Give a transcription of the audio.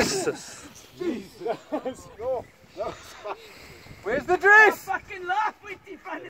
Jesus! Jesus! No. Where's the dress? Fucking laugh with you,